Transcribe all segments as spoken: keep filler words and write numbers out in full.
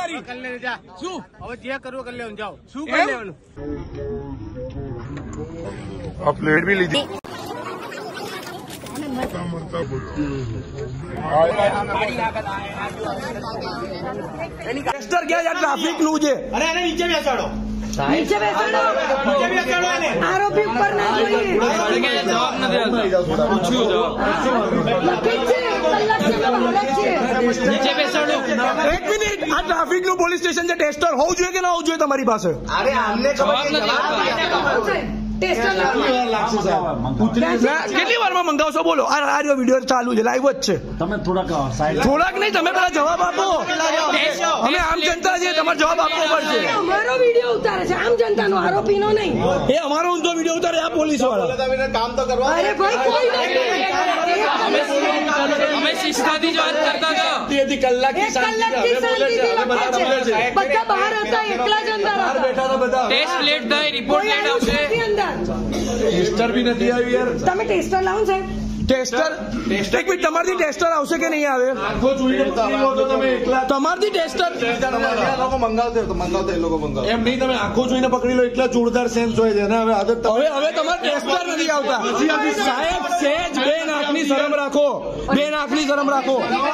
તમારી શું હવે જે કરવું કરી લેવાનું જાઓ શું કરી લેવાનું આ પ્લેટ બી લીધી ટેસ્ટર ક્યાં છે ટ્રાફિક નું છે અરે એને નીચે બેસાડો નીચે બેસાડો નીચે બેસાડો એને આરોપી ઉપર ના જોઈએ જવાબ નથી પૂછ્યું જવાબ નીચે બેસાડો એક મિનિટ આ ટ્રાફિક નું પોલીસ સ્ટેશન છે ટેસ્ટર હોવું જોઈએ કે ના હોવું જોઈએ તમારી પાસે અરે આમને જવાબ નથી કેટલી વારમાં મંગાવશો બોલો આ આડિયો વિડીયો ચાલુ છે લાઈવ જ છે તમે થોડાક થોડાક નહીં તમે પેલા જવાબ આપો અમે આમ જનતા છીએ તમારે જવાબ આપવો પડશે અમારો વિડીયો ઉતારે છે આમ જનતાનો આરોપી નો નહીં એ અમારો ઊંધો વિડીયો ઉતારે આ પોલીસ વાળા કામ તો કરવા અરે ભાઈ કોઈ અમે શિસ્તાથી જ વાત કરતા હતા કલાકથી બધા બહાર હતા એકલા જ અંદર હતા ટેસ્ટ લેટ થાય રિપોર્ટ લેટ આવશે ટેસ્ટર બી નથી આવ્યું યાર તમે ટેસ્ટર લાવો સાહેબ ટેસ્ટર એક મિનિટ તમારથી ટેસ્ટર આવશે કે નહીં આવે તમારથી ટેસ્ટર એમ નહીં તમે આંખો જોઈને પકડી લો એટલા જોરદાર સેન્સ હોય છે હવે આદત હવે હવે તમારે ટેસ્ટર નથી આવતા સાહેબ સેજ બે નાકની શરમ રાખો બે નાકની શરમ રાખો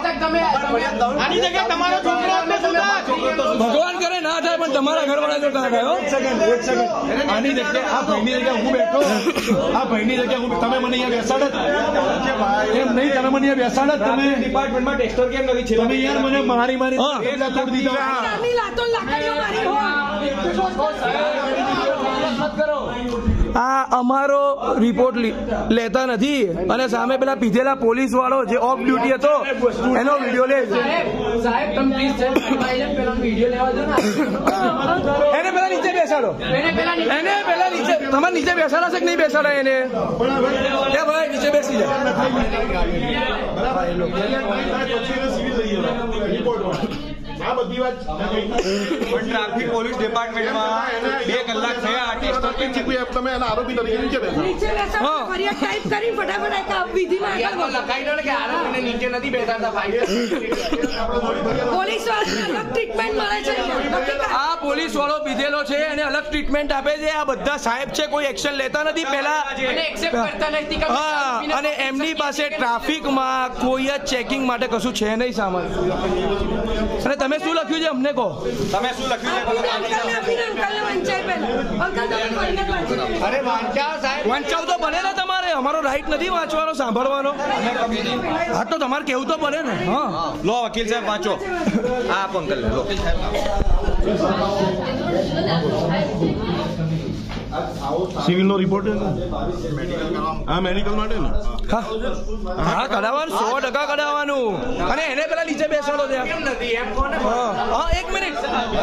ભગવાન કરે ના થાય પણ તમારા ઘરવાળા જો ના થાય એક સેકન્ડ એક સેકન્ડ આની જગ્યાએ આ ભાઈની જગ્યાએ હું બેઠો આ ભાઈની જગ્યાએ હું તમે મને અહીંયા બેસાડો એમ નહીં તમે મને બેસાડો તમે ડિપાર્ટમેન્ટમાં ટેસ્ટર કેમ નથી છે તમે યાર મને મારી મારી તોડી દીધા નાની લાતો લાકડીઓ મારી હોય આ અમારો રિપોર્ટ લેતા નથી અને સામે પેલા પીધેલા પોલીસ વાળો જે ઓફ ડ્યુટી હતો એનો વિડીયો લે છે એને પેલા નીચે બેસાડો એને પેલા નીચે તમારે નીચે બેસાડા છે કે નહીં બેસાડા એને એ ભાઈ નીચે બેસી જાય આ બધી વાત ટ્રાફિક પોલીસ ડિપાર્ટમેન્ટમાં બે કલાક થયા ટેસ્ટર તમે એના આરોપી તરીકે નીચે બેસો નીચે બેસાડો ફરિયાદ ટાઈપ કરી ફટાફટ એક વિધિમાં આગળ લખાઈ દો ને કે આરોપીને નીચે નથી બેસાડતા ભાઈ પોલીસ વાળાને અલગ ટ્રીટમેન્ટ મળે છે આ પોલીસ વાળો પીધેલો છે એને અલગ ટ્રીટમેન્ટ આપે છે આ બધા સાહેબ છે કોઈ એક્શન લેતા નથી પેલા હા અને એમની પાસે ટ્રાફિકમાં કોઈ જ ચેકિંગ માટે કશું છે નહીં સામાન અને તમે શું લખ્યું છે અમને કહો તમે શું લખ્યું છે અરે વાંચાવ સાહેબ વાંચાવ તો બને ને તમારે અમારો રાઈટ નથી વાંચવાનો સાંભળવાનો હા તો તમારે કેવું તો બને ને હા લો વકીલ સાહેબ વાંચો આ અંકલ લો સિવિલ નો રિપોર્ટ હા મેડિકલ માટે ને હા કઢાવવાનું સો ટકા કઢાવવાનું અને એને પેલા નીચે બેસાડો ત્યાં હા એક મિનિટ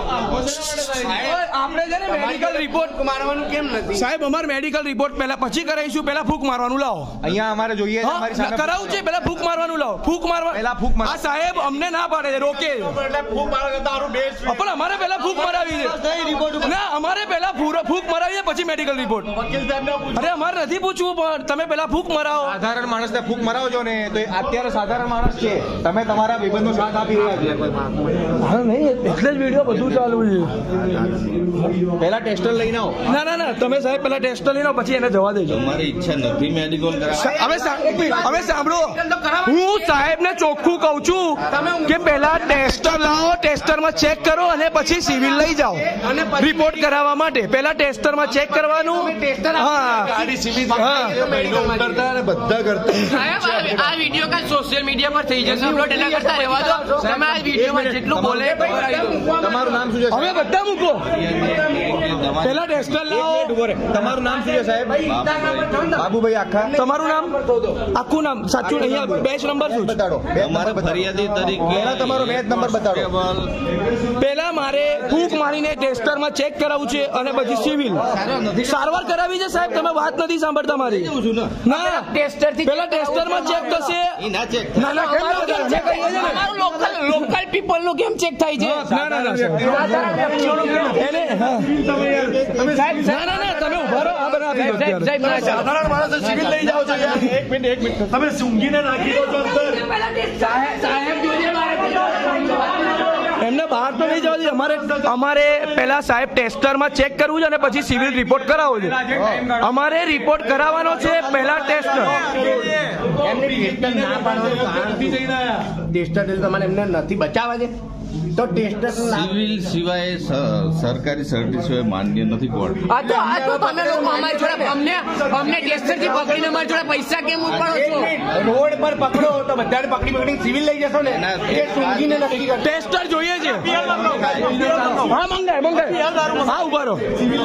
આપણે છે ને મેડિકલ રિપોર્ટ મારવાનું કેમ નથી સાહેબ અમારે મેડિકલ રિપોર્ટ પહેલા પછી કરાવીશું પેલા ફૂંક મારવાનું લાવો અહીંયા અમારે જોઈએ કરાવું છે પેલા ફૂંક મારવાનું લાવો ફૂંક મારવા પેલા ફૂંક આ સાહેબ અમને ના પાડે છે રોકે પણ અમારે પેલા ફૂંક મરાવી છે ના અમારે પેલા ફૂંક મરાવી છે પછી મેડિકલ રિપોર્ટ અરે અમારે નથી પૂછવું પણ તમે પેલા ફૂંક મરાવો સાધારણ માણસને ફૂંક મરાવજો ને તો અત્યારે સાધારણ માણસ છે તમે તમારા વિબંધનો સાથ આપી રહ્યા છો હા નહીં એટલે જ વિડીયો બધું ચાલુ છે પેલા ટેસ્ટર લઈને આવો ના ના ના તમે સાહેબ પેલા ટેસ્ટર લઈને પછી એને જવા દેજો તમારી ઈચ્છા નથી મેડિકલ હવે હવે સાંભળો હું સાહેબને ચોખ્ખું કહું છું કે પેલા ટેસ્ટર લાવો ટેસ્ટરમાં ચેક કરો અને પછી સિવિલ લઈ જાઓ રિપોર્ટ કરાવવા માટે પેલા ટેસ્ટરમાં ચેક કરવાનું હા બધા કરતા આ વિડીયો કા સોશિયલ મીડિયા પર થઈ જશે અપલોડ એના કરતા રહેવા દો તમે આ વિડીયોમાં જેટલું બોલે તમારું નામ શું છે હવે બધા મૂકો પેલા ટેસ્ટર લાવો તમારું નામ શું છે સાહેબ બાબુભાઈ આખા તમારું નામ આખું નામ સાચું અહીંયા બેચ નંબર શું બતાડો અમારે ફરિયાદી તરીકે તમારો બેચ નંબર બતાડો પેલા મારે ફૂંક મારીને ટેસ્ટરમાં ચેક કરાવવું છે અને પછી સિવિલ સારવાર કરાવી છે સાહેબ તમે વાત નથી સાંભળતા મારી ના ટેસ્ટર થી પેલા ટેસ્ટરમાં ચેક થશે ના ચેક ના ના કેમ ચેક અમારું લોકલ લોકલ પીપલ નું કેમ ચેક થાય છે ના ના ના એને ના ના ના તમે ઉભા રહો આ બનાવી સાધારણ માણસ સિવિલ લઈ જાઓ છો યાર એક મિનિટ એક મિનિટ તમે સૂંઘીને નાખી દો છો અંદર સાહેબ સાહેબ જોજે મારે એમને બહાર તો નહીં જવા દે. અમારે અમારે પહેલા સાહેબ ટેસ્ટરમાં ચેક કરવું છે અને પછી સિવિલ રિપોર્ટ કરાવવો છે. અમારે રિપોર્ટ કરાવવાનો છે પહેલા ટેસ્ટર. ટેસ્ટર તમારે એમને નથી બચાવવા છે તો ટેસ્ટર સિવિલ સિવાય સ- સરકારી સર્ટિસ સિવાય માન્ય નથી કોર્ટ. આ તો આ તો તમે લોકો અમારી જોડે અમને અમને ટેસ્ટર થી પકડીને અમારી જોડે પૈસા કેમ ઉપાડો છો? રોડ પર પકડો તો બધાને પકડી પકડી સિવિલ લઈ જશો ને ના, એ સૂંઘીને નથી કરતા. ટેસ્ટર જોઈએ છે. હા મંગાય મંગાય. હા ઉભા રહો.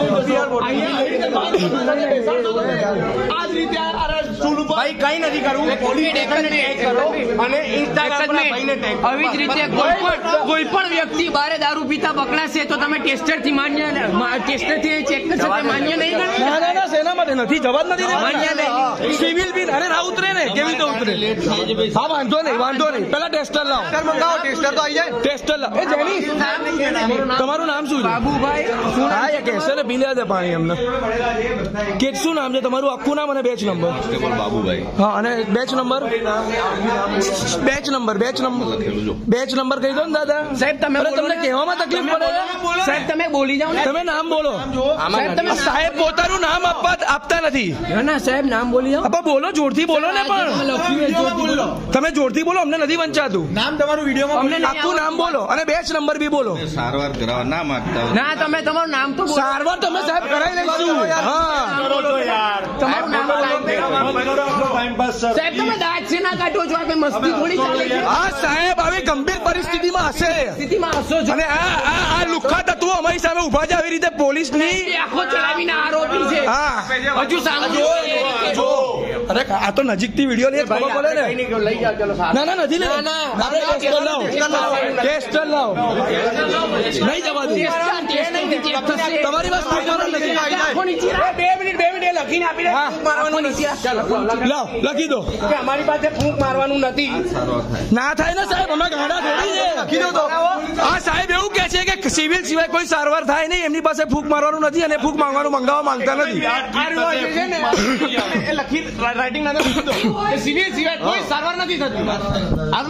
ભાઈ કઈ નથી કરવું, પોલીસ સ્ટેશનને ટેગ કરો અને ઇન્સ્ટાગ્રામ પર આ ભાઈને ટેગ કરો. આવી જ રીતે કોઈ પણ કોઈ પણ વ્યક્તિ બારે દારૂ પીતા પકડાશે તો તમે ટેસ્ટર થી માન્ય ટેસ્ટર થી ચેક કરશો તે માન્ય નહીં ગણો? ના ના ના સેના માટે નથી જવા જ નથી માન્ય દેતા. નહીં. સિવિલ બિલ અરે ના ઉતરે ને કેવી રીતે ઉતરે? હા વાંધો નહીં વાંધો નહીં પેલા ટેસ્ટર લાવો. મંગાવો, ટેસ્ટર તો આવી જાય. ટેસ્ટર લાવો. એ જેની તમારું નામ શું છે? બાબુભાઈ હા એ કહેશે ને પી લે દે પાણી એમને. કે શું નામ છે તમારું આખું નામ અને બેચ નંબર? કોન્સ્ટેબલ બાબુભાઈ હા અને badge number badge number badge number badge number કહી દો ને દાદા. સાહેબ તમે અરે બોલો તમને ને. કહેવામાં તકલીફ પડે. સાહેબ તમે બોલી જાઓ ને. તમે નામ બોલો. સાહેબ તમે સાહેબ પોતાનું નામ આપવા આપતા નથી. ના ના સાહેબ નામ બોલી જાઓ. આપા બોલો જોરથી બોલો ને પણ તમે જોરથી બોલો અમને નથી વંચાતું. નામ તમારું વિડીયોમાં અમને નહીં આખું નામ બોલો અને બેચ નંબર બી બોલો. સારવાર કરાવવા ના માંગતા હોય ના તમે તમારું નામ તો બોલો. સારવાર તમે સાહેબ કરાવી લઈશું. હા તમારું નામ બોલો. સાહેબ તમે દાંત છે ના કાઢો છો આપણે મસ્તી થોડી ચાલે છે. હા સાહેબ આવી ગંભીર પરિસ્થિતિમાં હશે સ્થિતિમાં હસો છો. અને આ આ આ લુખ્ખા તત્વો અમારી સામે ઉભા છે આવી રીતે પોલીસની. એ આખો ચલાવીને આરોપી છે. હા હજુ સાંભળો અરે આ તો નજીકથી વિડીયો લઈએ ખબર પડે ને. લઈ જાઓ ચલો સાહેબ. ના ના નથી લે આપણે ટેસ્ટર લાવો ટેસ્ટર લાવો નહીં જવા દે. તમારી વાત સ્વીકારવા નથી. બે મિનિટ બે મિનિટ એ લખીને આપી દે. હા. ફૂંક મારવાનું નથી. લાવ લખી દો. કે અમારી પાસે ફૂંક મારવાનું નથી. સારવાર થાય. ના થાય ને સાહેબ અમે ગાડા થોડી છે. લખી દો તો. હા સાહેબ એવું કે છે કે સિવિલ સિવાય કોઈ સારવાર થાય નહીં. એમની પાસે ફૂંક મારવાનું નથી અને ફૂંક માંગવાનું મંગાવવા માંગતા નથી. આ રહ્યું જે છે ને એ લખી રાઇટિંગ ના દો. સિવિલ સિવાય કોઈ સારવાર નથી થતી.